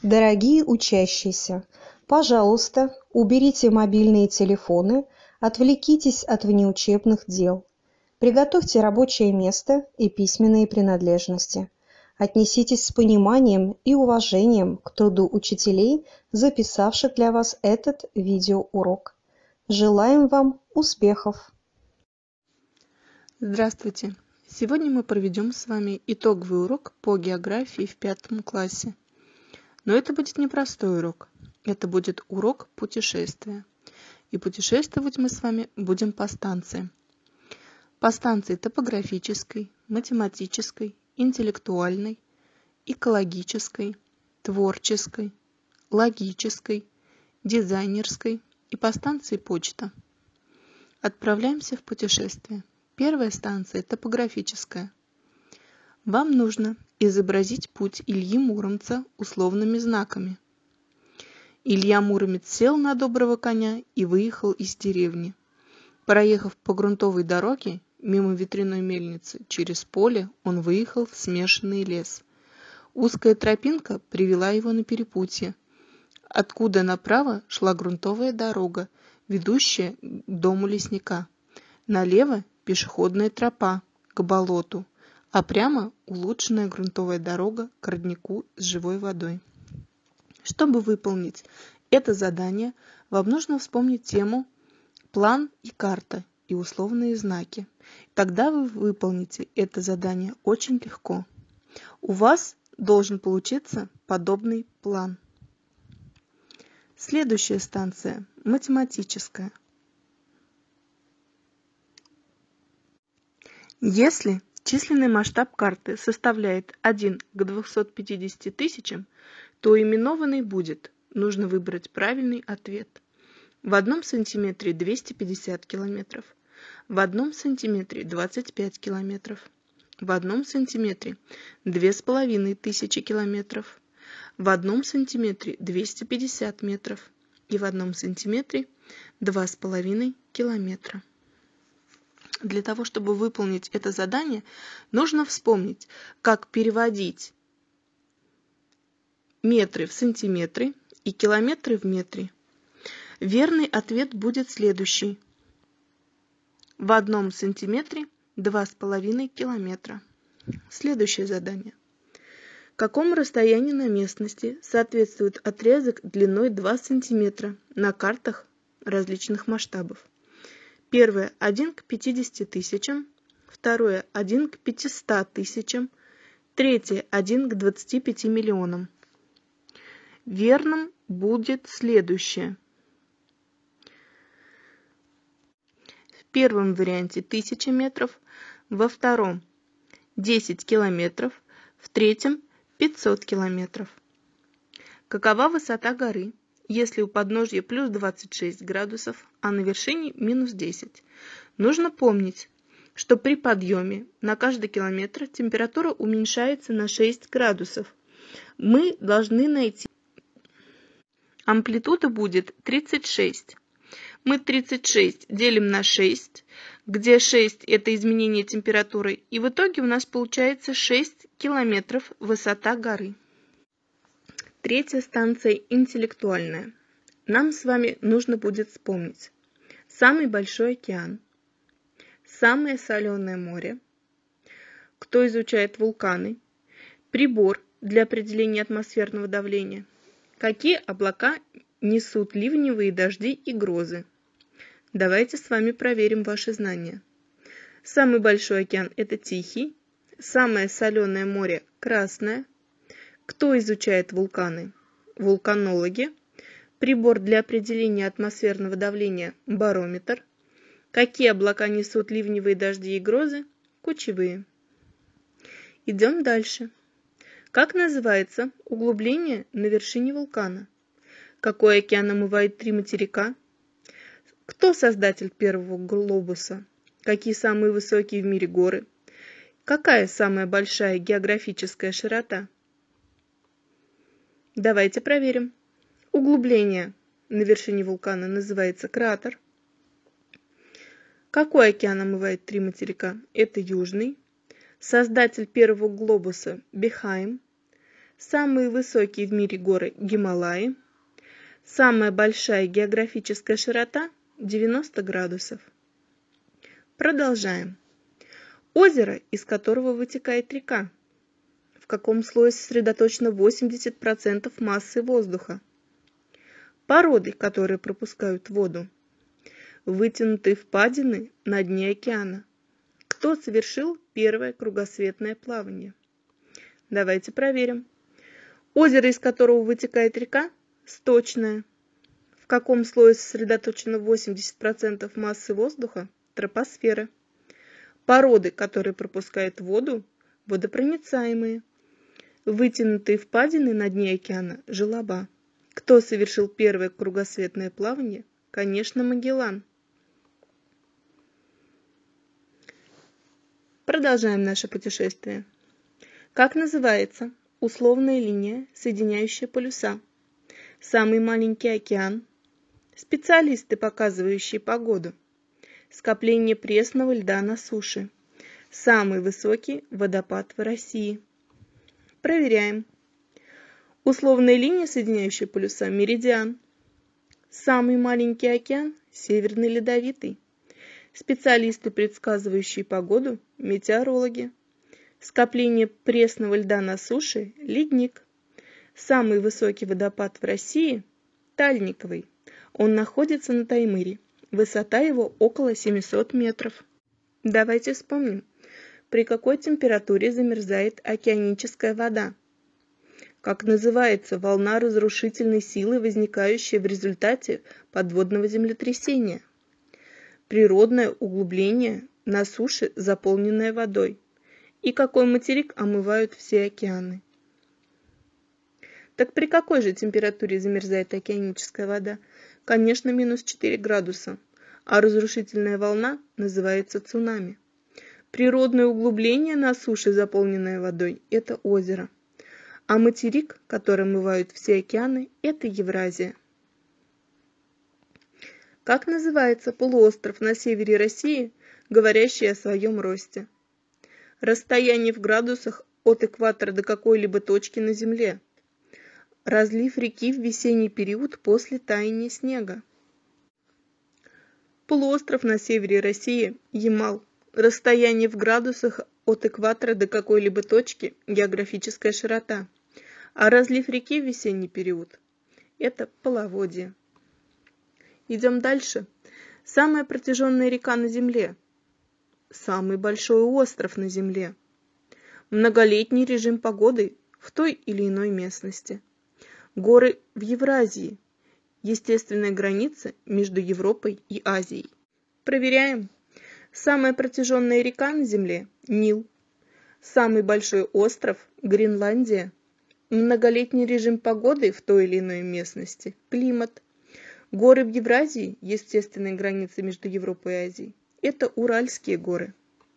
Дорогие учащиеся, пожалуйста, уберите мобильные телефоны, отвлекитесь от внеучебных дел. Приготовьте рабочее место и письменные принадлежности. Отнеситесь с пониманием и уважением к труду учителей, записавших для вас этот видеоурок. Желаем вам успехов! Здравствуйте! Сегодня мы проведем с вами итоговый урок по географии в 5 классе. Но это будет не простой урок, это будет урок путешествия. И путешествовать мы с вами будем по станциям. По станции топографической, математической, интеллектуальной, экологической, творческой, логической, дизайнерской и по станции почта. Отправляемся в путешествие. Первая станция топографическая. Вам нужно изобразить путь Ильи Муромца условными знаками. Илья Муромец сел на доброго коня и выехал из деревни. Проехав по грунтовой дороге мимо ветряной мельницы через поле, он выехал в смешанный лес. Узкая тропинка привела его на перепутье, откуда направо шла грунтовая дорога, ведущая к дому лесника. Налево пешеходная тропа к болоту, а прямо улучшенная грунтовая дорога к роднику с живой водой. Чтобы выполнить это задание, вам нужно вспомнить тему «План и карта» и условные знаки. Тогда вы выполните это задание очень легко. У вас должен получиться подобный план. Следующая станция – математическая. Если численный масштаб карты составляет 1 к 250 тысячам, то именованный будет. Нужно выбрать правильный ответ. В 1 сантиметре 250 километров, в 1 сантиметре 25 километров, в 1 сантиметре 2500 километров, в 1 сантиметре 250 метров и в 1 сантиметре 2,5 километра. Для того, чтобы выполнить это задание, нужно вспомнить, как переводить метры в сантиметры и километры в метры. Верный ответ будет следующий. В 1 сантиметре 2,5 километра. Следующее задание. Какому расстоянию на местности соответствует отрезок длиной 2 сантиметра на картах различных масштабов? Первое – 1 к 50 тысячам, второе – 1 к 500 тысячам, третье – 1 к 25 миллионам. Верным будет следующее. В первом варианте 1000 метров, во втором 10 километров, в третьем 500 километров. Какова высота горы, если у подножья плюс 26 градусов, а на вершине минус 10? Нужно помнить, что при подъеме на каждый километр температура уменьшается на 6 градусов. Мы должны найти. Амплитуда будет 36. Мы 36 делим на 6, где 6 это изменение температуры, и в итоге у нас получается 6 километров высота горы. Третья станция интеллектуальная. Нам с вами нужно будет вспомнить самый большой океан, самое соленое море, кто изучает вулканы, прибор для определения атмосферного давления, какие облака несут ливневые дожди и грозы. Давайте с вами проверим ваши знания. Самый большой океан – это Тихий, самое соленое море – Красное. Кто изучает вулканы? Вулканологи. Прибор для определения атмосферного давления – барометр. Какие облака несут ливневые дожди и грозы? Кучевые. Идем дальше. Как называется углубление на вершине вулкана? Какой океан омывает 3 материка? Кто создатель первого глобуса? Какие самые высокие в мире горы? Какая самая большая географическая широта? Давайте проверим. Углубление на вершине вулкана называется кратер. Какой океан омывает 3 материка? Это Южный. Создатель первого глобуса – Бехайм. Самые высокие в мире горы Гималаи. Самая большая географическая широта 90 градусов. Продолжаем. Озеро, из которого вытекает река. В каком слое сосредоточено 80% массы воздуха. Породы, которые пропускают воду. Вытянутые впадины на дне океана. Кто совершил первое кругосветное плавание? Давайте проверим. Озеро, из которого вытекает река, сточное. В каком слое сосредоточено 80% массы воздуха? Тропосфера. Породы, которые пропускают воду, водопроницаемые. Вытянутые впадины на дне океана – желоба. Кто совершил первое кругосветное плавание? Конечно, Магеллан. Продолжаем наше путешествие. Как называется условная линия, соединяющая полюса? Самый маленький океан. Специалисты, показывающие погоду. Скопление пресного льда на суше. Самый высокий водопад в России. Проверяем. Условная линия, соединяющая полюса, меридиан. Самый маленький океан – Северный Ледовитый. Специалисты, предсказывающие погоду, метеорологи. Скопление пресного льда на суше – ледник. Самый высокий водопад в России – Тальниковый. Он находится на Таймыре. Высота его около 700 метров. Давайте вспомним, при какой температуре замерзает океаническая вода. Как называется волна разрушительной силы, возникающая в результате подводного землетрясения? Природное углубление на суше, заполненное водой. И какой материк омывают все океаны? Так при какой же температуре замерзает океаническая вода? Конечно, минус 4 градуса. А разрушительная волна называется цунами. Природное углубление на суше, заполненное водой, это озеро. А материк, который омывают все океаны, это Евразия. Как называется полуостров на севере России, говорящий о своем росте? Расстояние в градусах от экватора до какой-либо точки на Земле. Разлив реки в весенний период после таяния снега. Полуостров на севере России – Ямал. Расстояние в градусах от экватора до какой-либо точки – географическая широта. А разлив реки в весенний период – это половодье. Идем дальше. Самая протяженная река на Земле. Самый большой остров на Земле. Многолетний режим погоды в той или иной местности. Горы в Евразии. Естественная граница между Европой и Азией. Проверяем. Самая протяженная река на Земле – Нил. Самый большой остров – Гренландия. Многолетний режим погоды в той или иной местности – климат. Горы в Евразии – естественная граница между Европой и Азией. Это Уральские горы.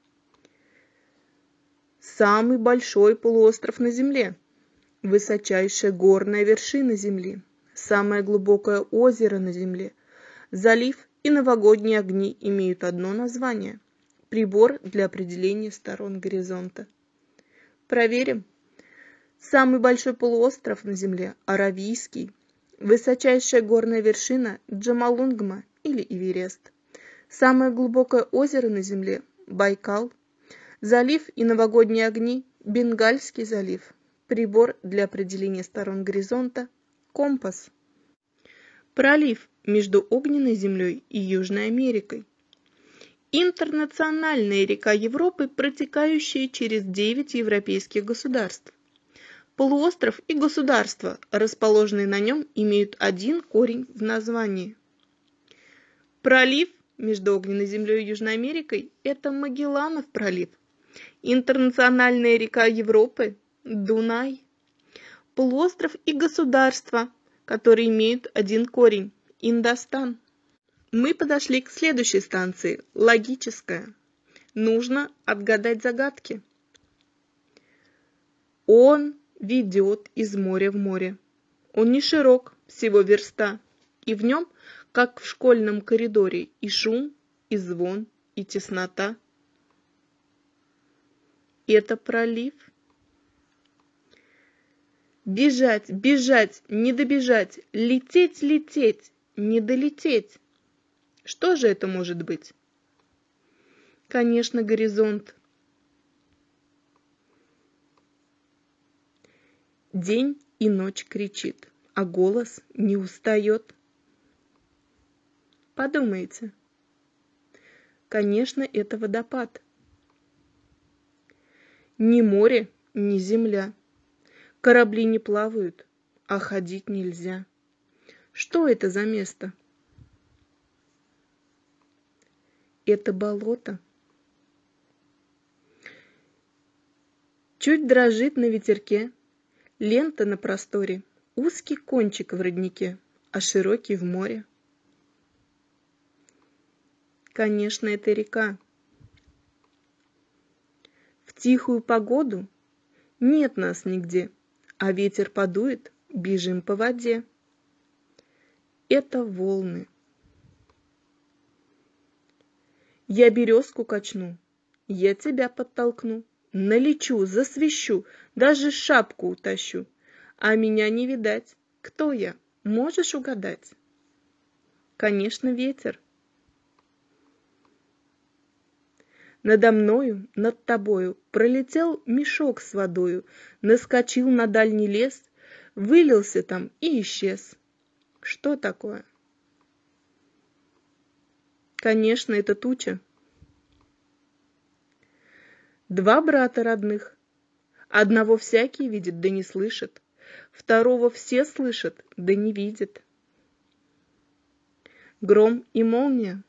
Самый большой полуостров на Земле. Высочайшая горная вершина Земли. Самое глубокое озеро на Земле. Залив и новогодние огни имеют одно название – прибор для определения сторон горизонта. Проверим. Самый большой полуостров на Земле – Аравийский. Высочайшая горная вершина – Джомолунгма или Эверест. Самое глубокое озеро на Земле – Байкал. Залив и новогодние огни – Бенгальский залив. Прибор для определения сторон горизонта – компас. Пролив между Огненной землей и Южной Америкой. Интернациональная река Европы, протекающая через 9 европейских государств. Полуостров и государства, расположенные на нем, имеют один корень в названии. Пролив между Огненной землей и Южной Америкой – это Магелланов пролив. Интернациональная река Европы – Дунай. Полуостров и государства, которые имеют один корень – Индостан. Мы подошли к следующей станции – логическая. Нужно отгадать загадки. Он ведет из моря в море. Он не широк, всего верста, и в нем, как в школьном коридоре, и шум, и звон, и теснота. Это пролив. Бежать, бежать, не добежать, лететь, лететь, не долететь. Что же это может быть? Конечно, горизонт. День и ночь кричит, а голос не устает. Подумайте. Конечно, это водопад. Ни море, ни земля. Корабли не плавают, а ходить нельзя. Что это за место? Это болото. Чуть дрожит на ветерке лента на просторе, узкий кончик в роднике, а широкий в море. Конечно, это река. В тихую погоду нет нас нигде, а ветер подует, бежим по воде. Это волны. Я березку качну, я тебя подтолкну, налечу, засвищу, даже шапку утащу, а меня не видать. Кто я? Можешь угадать? Конечно, ветер. Надо мною, над тобою пролетел мешок с водою, наскочил на дальний лес, вылился там и исчез. Что такое? Конечно, это туча. Два брата родных. Одного всякий видит, да не слышит. Второго все слышат, да не видят. Гром и молния.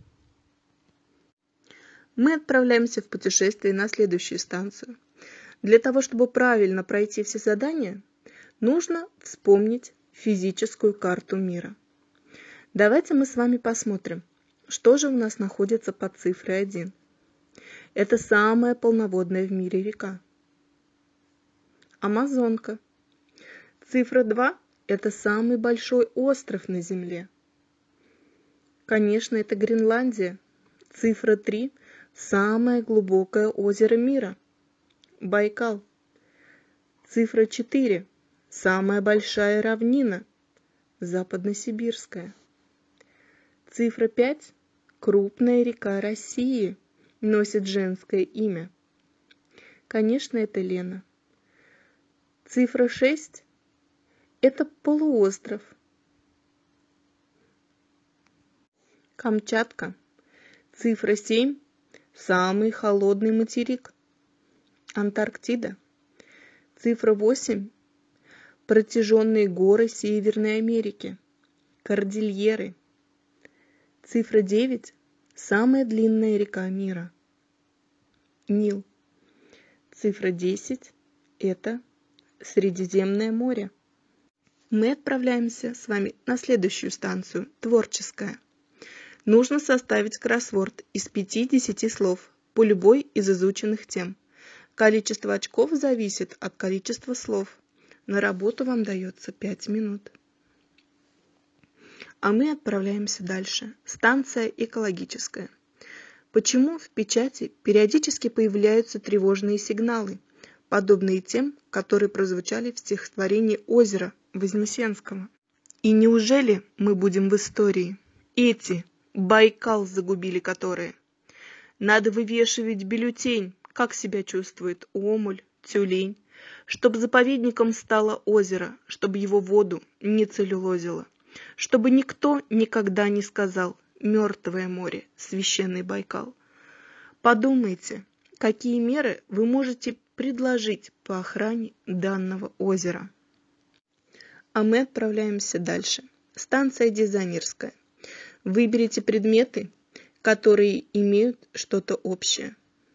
Мы отправляемся в путешествие на следующую станцию. Для того, чтобы правильно пройти все задания, нужно вспомнить физическую карту мира. Давайте мы с вами посмотрим, что же у нас находится под цифрой 1. Это самая полноводная в мире река. Амазонка. Цифра 2 – это самый большой остров на Земле. Конечно, это Гренландия. Цифра 3 – самое глубокое озеро мира. Байкал. Цифра 4 – самая большая равнина. Западносибирская. Цифра 5 – крупная река России, носит женское имя. Конечно, это Лена. Цифра 6 – это полуостров. Камчатка. Цифра 7 – самый холодный материк. Антарктида. Цифра 8 – протяженные горы Северной Америки. Кордильеры. Цифра 9 – самая длинная река мира. Нил. Цифра 10 – это Средиземное море. Мы отправляемся с вами на следующую станцию, творческая. Нужно составить кроссворд из 5-10 слов по любой из изученных тем. Количество очков зависит от количества слов. На работу вам дается 5 минут. А мы отправляемся дальше. Станция экологическая. Почему в печати периодически появляются тревожные сигналы, подобные тем, которые прозвучали в стихотворении «Озеро» Вознесенского? И неужели мы будем в истории? Эти, Байкал загубили которые. Надо вывешивать бюллетень, как себя чувствует омуль, тюлень, чтобы заповедником стало озеро, чтобы его воду не целлюлозило, чтобы никто никогда не сказал «мертвое море, священный Байкал». Подумайте, какие меры вы можете предложить по охране данного озера. А мы отправляемся дальше. Станция дизайнерская. Выберите предметы, которые имеют что-то общее.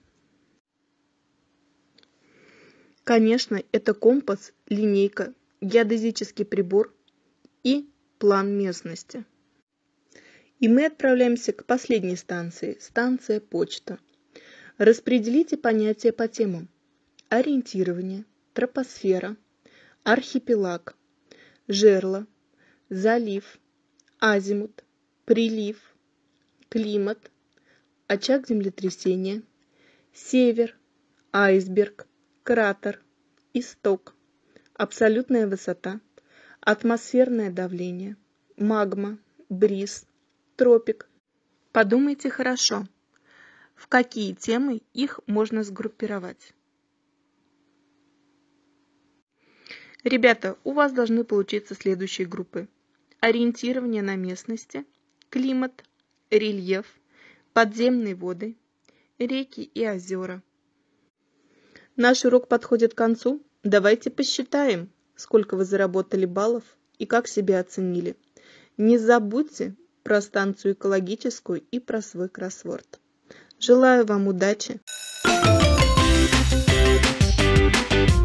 Конечно, это компас, линейка, геодезический прибор и план местности. И мы отправляемся к последней станции, станция почта. Распределите понятия по темам. Ориентирование, тропосфера, архипелаг, жерло, залив, азимут, прилив, климат, очаг землетрясения, север, айсберг, кратер, исток, абсолютная высота, атмосферное давление, магма, бриз, тропик. Подумайте хорошо, в какие темы их можно сгруппировать. Ребята, у вас должны получиться следующие группы: ориентирование на местности, климат, рельеф, подземные воды, реки и озера. Наш урок подходит к концу. Давайте посчитаем, сколько вы заработали баллов и как себя оценили. Не забудьте про станцию экологическую и про свой кроссворд. Желаю вам удачи!